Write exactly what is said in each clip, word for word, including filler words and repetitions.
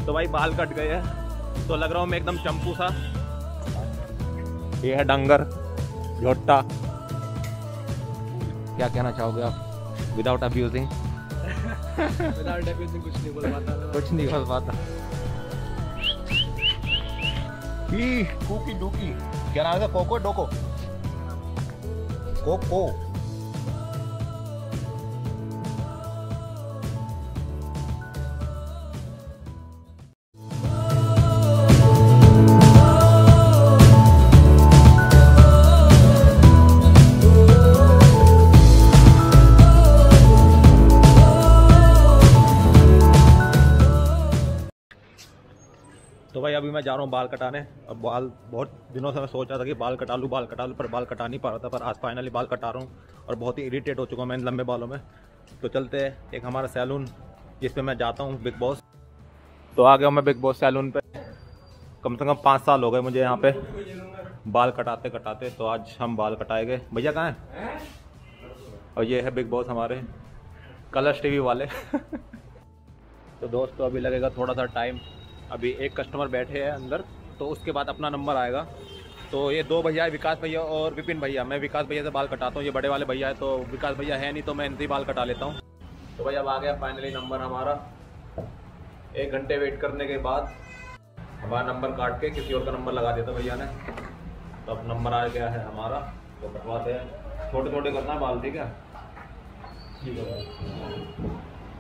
तो भाई बाल कट गए हैं तो लग रहा हूँ मैं एकदम चंपू सा। ये है डंगर झोटा। क्या कहना चाहोगे आप विदाउट अब्यूजिंग? विदाउट अब्यूजिंग कुछ नहीं बोल पाता। कुछ नहीं बोल पाता। ही कुकी डुकी क्या नाम है? कोको डोको कोको। तो भाई अभी मैं जा रहा हूँ बाल कटाने। अब बाल बहुत दिनों से मैं सोच रहा था कि बाल कटा लूँ बाल कटा लूँ पर बाल कटा नहीं पा रहा था, पर आज फाइनली बाल कटा रहा हूँ और बहुत ही इरिटेट हो चुका हूँ मैं इन लंबे बालों में। तो चलते हैं एक हमारा सैलून जिस पे मैं जाता हूँ, बिग बॉस। तो आ गया हूँ मैं बिग बॉस सैलून पे। कम से कम पाँच साल हो गए मुझे यहाँ पे बाल कटाते कटाते। तो आज हम बाल कटाएंगे। भैया कहाँ हैं? और ये है बिग बॉस हमारे कलर्स टीवी वाले। तो दोस्तों अभी लगेगा थोड़ा सा टाइम। अभी एक कस्टमर बैठे हैं अंदर, तो उसके बाद अपना नंबर आएगा। तो ये दो भैया है, विकास भैया और विपिन भैया। मैं विकास भैया से बाल कटाता हूँ, ये बड़े वाले भैया है। तो विकास भैया है नहीं तो मैं इनसे बाल कटा लेता हूँ। तो भाई अब आ गया फाइनली नंबर हमारा। एक घंटे वेट करने के बाद हमारा नंबर काट के किसी और का नंबर लगा दिया था भैया ने। तो अब नंबर आ गया है हमारा, तो कटवाते हैं। छोटे छोटे करना है बाल, ठीक है? ठीक है।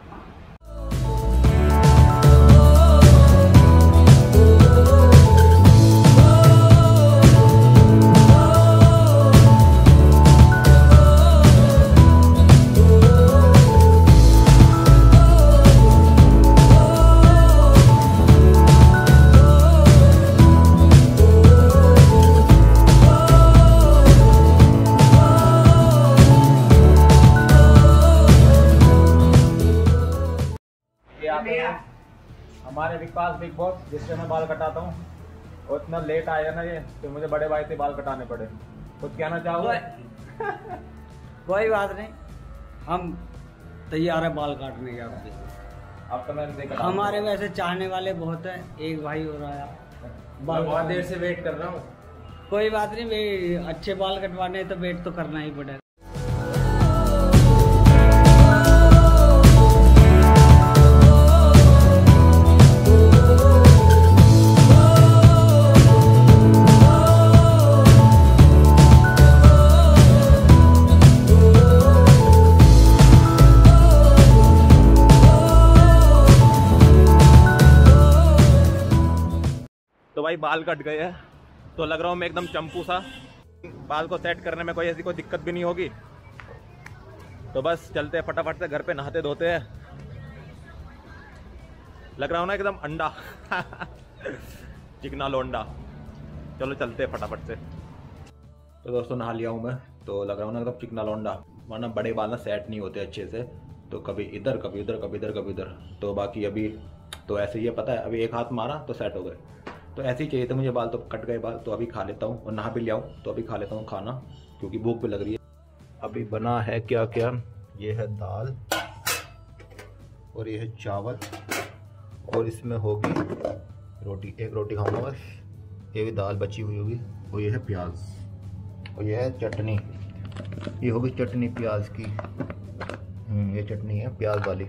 हमारे विकास बिग बॉस जिससे मैं बाल कटाता हूँ, और इतना लेट आया ना ये, तो मुझे बड़े भाई से बाल कटाने पड़े। कुछ कहना चाहोगे? कोई बात नहीं, हम तैयार है बाल काटने के। आपसे अब तो मैंने देखा हमारे वैसे चाहने वाले बहुत हैं। एक भाई हो रहा है, मैं बहुत देर से वेट कर रहा हूँ। कोई बात नहीं भाई, अच्छे बाल कटवाने तो वेट तो करना ही पड़ेगा। तो भाई बाल कट गए हैं तो लग रहा हूँ मैं एकदम चंपू सा। बाल को सेट करने में कोई ऐसी कोई दिक्कत भी नहीं होगी। तो बस चलते हैं फटाफट से घर पे, नहाते धोते हैं। लग रहा हूँ ना एकदम अंडा। चिकना लोंडा। चलो चलते हैं फटाफट से। तो दोस्तों नहा लिया हूँ मैं, तो लग रहा हूँ ना एकदम चिकना लोंडा। वरना बड़े बाल ना सेट नहीं होते अच्छे से, तो कभी इधर कभी इधर कभी इधर कभी इधर। तो बाकी अभी तो ऐसे ही है, पता है, अभी एक हाथ मारा तो सेट हो गए। तो ऐसे ही चाहिए थे मुझे बाल, तो कट गए बाल। तो अभी खा लेता हूँ और नहा भी लिया हूँ, तो अभी खा लेता हूँ खाना, क्योंकि भूख भी लग रही है। अभी बना है क्या क्या, ये है दाल और ये है चावल, और इसमें होगी रोटी। एक रोटी खाऊंगा बस। ये भी दाल बची हुई होगी, और ये है प्याज, और ये है चटनी। ये होगी चटनी प्याज की। ये चटनी है प्याज वाली।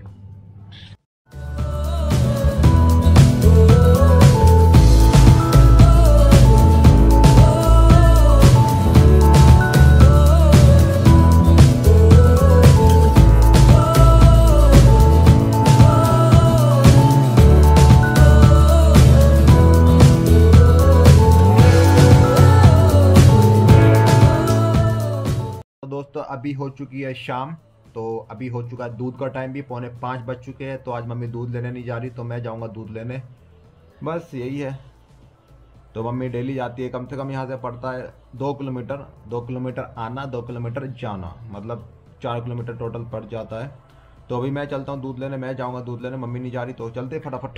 दोस्तों अभी हो चुकी है शाम, तो अभी हो चुका है दूध का टाइम भी, पौने पाँच बज चुके हैं। तो आज मम्मी दूध लेने नहीं जा रही, तो मैं जाऊंगा दूध लेने। बस यही है। तो मम्मी डेली जाती है, कम से कम यहाँ से पड़ता है दो किलोमीटर दो किलोमीटर आना, दो किलोमीटर जाना, मतलब चार किलोमीटर टोटल पड़ जाता है। तो अभी मैं चलता हूँ दूध लेने, मैं जाऊँगा दूध लेने, मम्मी नहीं जा रही, तो चलते फटाफट।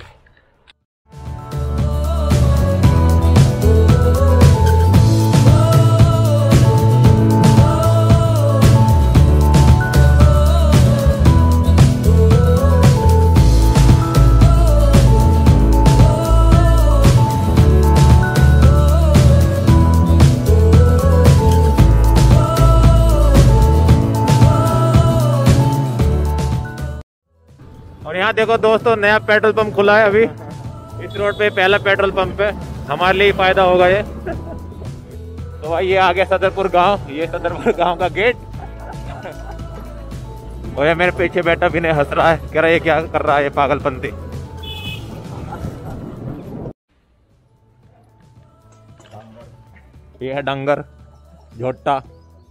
और यहाँ देखो दोस्तों, नया पेट्रोल पंप खुला है अभी इस रोड पे, पहला पेट्रोल पंप है, हमारे लिए फायदा होगा ये। तो भाई ये आ गया सदरपुर गांव, ये सदरपुर गांव का गेट। और ये मेरे पीछे बैठा भी नहीं हंस रहा है, कह रहा है ये क्या कर रहा है ये पागलपंती। ये है डंगर झोटा।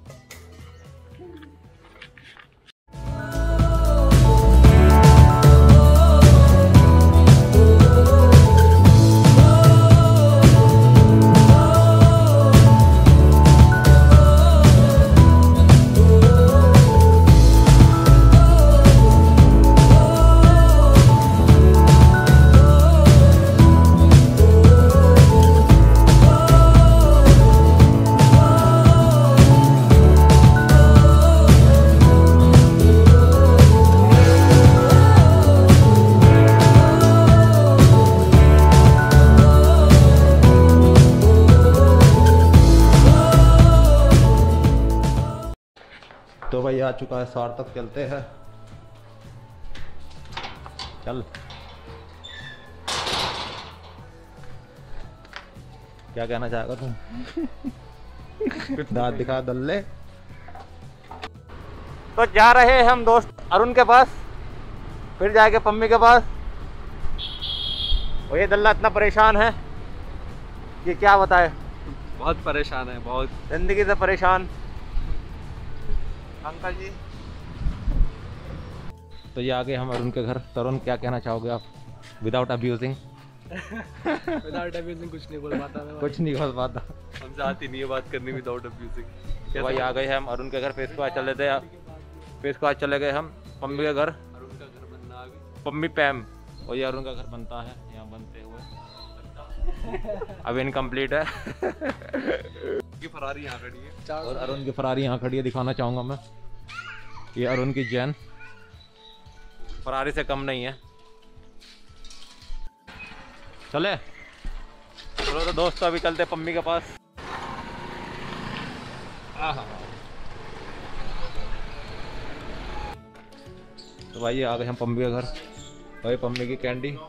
तो भाई आ चुका है सार्थक, चलते हैं। चल क्या कहना चाहेगा तुम? दांत दिखा दल्ले। तो जा रहे हैं हम दोस्त अरुण के पास, फिर जाएंगे पम्मी के पास। और ये दल्ला इतना परेशान है कि क्या बताए, बहुत परेशान है, बहुत जिंदगी से परेशान अंकल जी। तो ये आ गए हम अरुण के घर। तरुण क्या कहना चाहोगे आप? Without abusing. विदाउट अब्यूजिंग कुछ नहीं बोल पाता मैं। कुछ नहीं बोल पाता, हमसे आती नहीं है बात करनी विदाउट अब्यूजिंग। तो भाई आ गए हम अरुण के घर। फिर इसको आज चले थे फिर इसको आज चले गए हम पम्मी के घर। अरुण का घर बनना अभी, पम्मी पैम। और ये अरुण का घर बनता है, यहाँ बनते हुए अभी इनकम्प्लीट है। की फरारी यहाँ खड़ी है और अरुण की फरारी यहाँ खड़ी है, दिखाना चाहूंगा मैं। ये अरुण की जैन फरारी से कम नहीं है। चले चलो तो दोस्तों, अभी चलते पम्मी के पास। तो भाई आ गए हम पम्मी के घर। भाई पम्मी की कैंडी।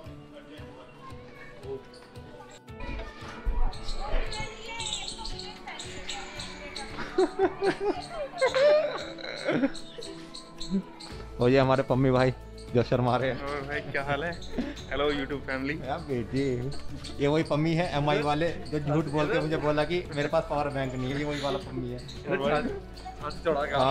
और ये हमारे पम्मी भाई जो शर्मा रहे हैं। और भाई क्या हाल है? Hello YouTube family. यार बेटी, ये वही पम्मी है एम आई वाले जो झूठ बोल के मुझे बोला कि मेरे पास पावर बैंक नहीं है। ये वही वाला पम्मी है। हाँ।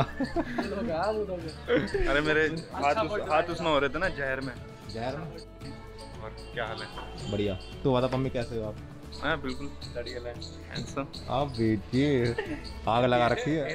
अरे मेरे हाथ उस, हाथ उसमें हो रहे थे ना जहर में। जहर में? और क्या हाल है? बढ़िया। तो बता पम्मी कैसे हो आप? हाँ बिल्कुल हैंडसम। आप बेटी आग लगा रखी है।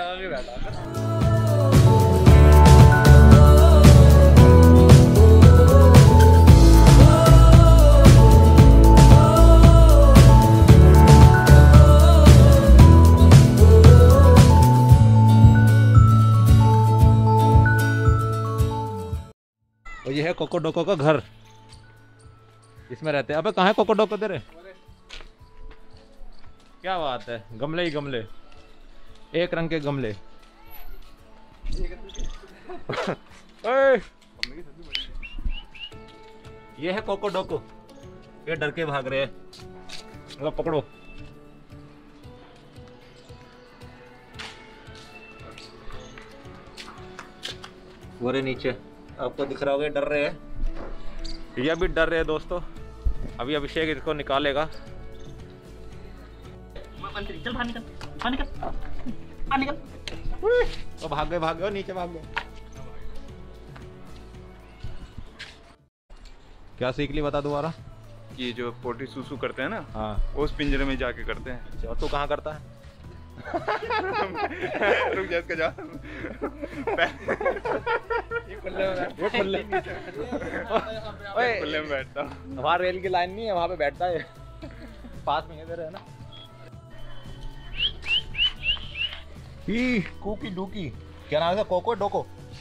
और ये है कोको डोको का घर, इसमें रहते हैं। अबे कहाँ है कोको डोको तेरे? क्या बात है, गमले ही गमले, एक रंग के गमले। ये है कोको डोको, ये डर के भाग रहे हैं। मतलब पकड़ो। वो रहे नीचे, आपको दिख रहा होगा, डर रहे हैं। ये भी डर रहे हैं दोस्तों। अभी अभिषेक इसको निकालेगा। चल बाहर निकल, बाहर निकल, बाहर निकल। तो भाग गए भाग गए नीचे भाग गए। क्या सीख ली बता दोबारा? ये जो पोटी सूसू करते हैं ना, हाँ, उस पिंजरे में जाके करते हैं। अच्छा, और तू कहाँ करता है? रुक जा इसका जा। ये खुले में खुले में बैठता हूँ। वहाँ रेल की लाइन नहीं है, वहाँ पे बैठता है। पास में इधर है ना। ही कुकी डुकी, क्या नाम है? कोको डोको?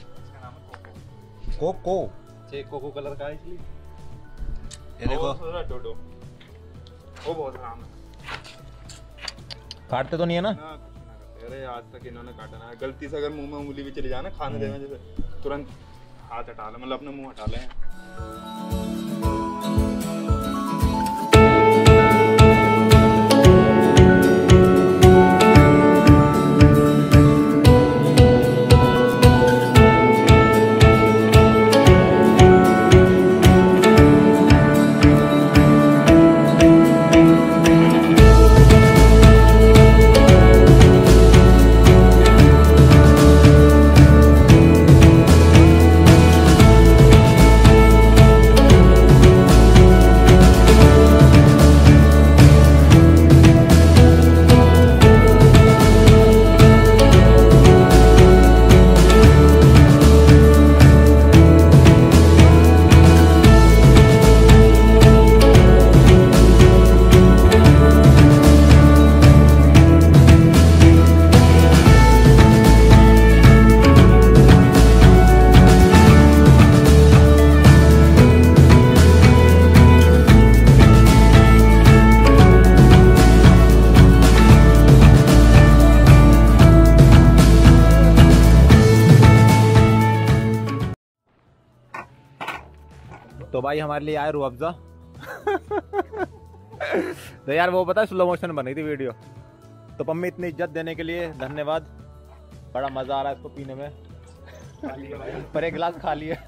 कोको। छे कोको कलर का है इसलिए। ये देखो, डोडो वो बहुत आराम है। काटते तो नहीं है ना? ना कुछ ना करते। अरे आज तक इन्होंने काटा ना। गलती से अगर मुंह में उंगली भी चली जाए ना खाने देने, जैसे तुरंत हाथ हटा ले, मतलब अपने मुंह हटा ले। तो भाई हमारे लिए आया रूह अफ़ज़ा। तो यार वो पता है स्लो मोशन बनी थी वीडियो। तो पम्मी इतनी इज्जत देने के लिए धन्यवाद, बड़ा मज़ा आ रहा है इसको पीने में। पर एक गिलास खा लिया।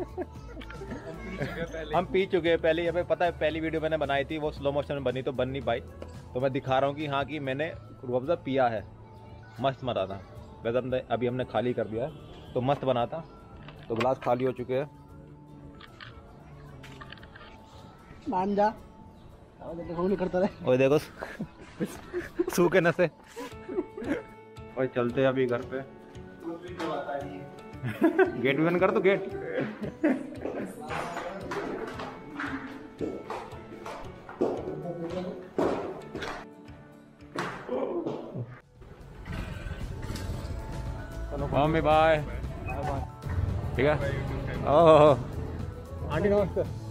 हम पी चुके हैं पहले। हमें पता है पहली वीडियो मैंने बनाई थी वो स्लो मोशन में बनी, तो बन नहीं पाई। तो मैं दिखा रहा हूँ कि हाँ कि मैंने रूह अफ़ज़ा पिया है, मस्त मज़ा था। वैसे हमने अभी हमने खाली कर दिया है, तो मस्त बना था। तो गिलास खाली हो चुके हैं। मान जा, देखो नहीं करता रहे। ओए देखो सूखे नसे। ओए चलते हैं अभी घर पे। गेट भी बंद कर दो, गेट। Mummy bye. ठीक है। ओह आंटी नमस्ते।